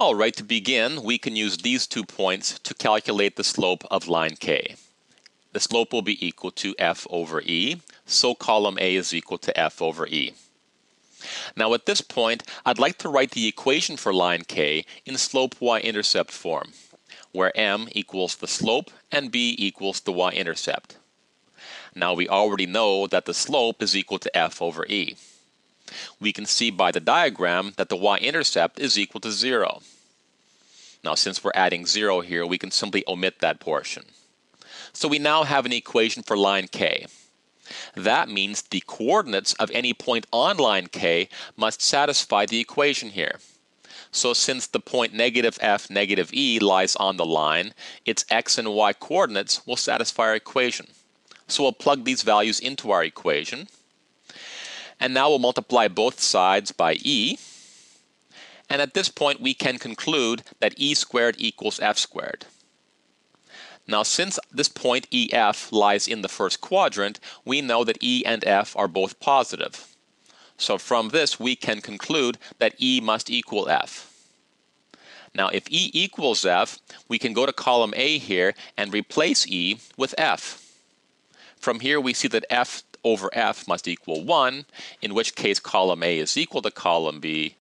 Alright, to begin, we can use these 2 points to calculate the slope of line K. The slope will be equal to f over e, so column A is equal to f over e. Now at this point, I'd like to write the equation for line K in slope y-intercept form, where m equals the slope and b equals the y-intercept. Now we already know that the slope is equal to f over e. We can see by the diagram that the y-intercept is equal to 0. Now since we're adding 0 here, we can simply omit that portion. So we now have an equation for line K. That means the coordinates of any point on line K must satisfy the equation here. So since the point negative f, negative e lies on the line, its x and y coordinates will satisfy our equation. So we'll plug these values into our equation. And now we'll multiply both sides by e. And at this point we can conclude that e squared equals f squared. Now since this point EF lies in the first quadrant, we know that E and F are both positive. So from this we can conclude that E must equal F. Now if E equals F, we can go to column A here and replace E with F. From here we see that F over F must equal 1, in which case column A is equal to column B,